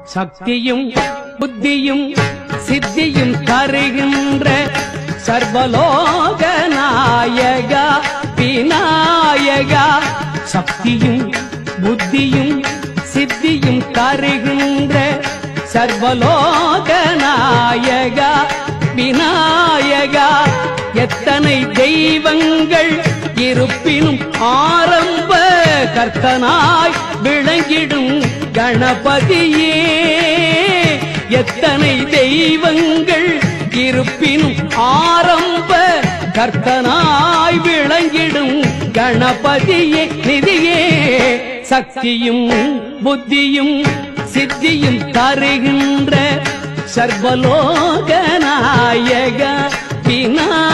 சக்தியும் புத்தியும் சித்தியும் தருகின்ற சர்வலோக நாயகா விநாயகா. சக்தியும் புத்தியும் சித்தியும் தருகின்ற சர்வலோக நாயகா விநாயகா. எத்தனை தெய்வங்கள் இருப்பினும் ஆரம்ப கர்த்தனாய் விளங்கிடும் கணபதியே. எத்தனை தெய்வங்கள் இருப்பினும் ஆரம்ப கர்த்தனாய் விளங்கிடும் கணபதியே நிதியே. சக்தியும் புத்தியும் சித்தியும் தருகின்ற சர்வலோக நாயக விநாயக.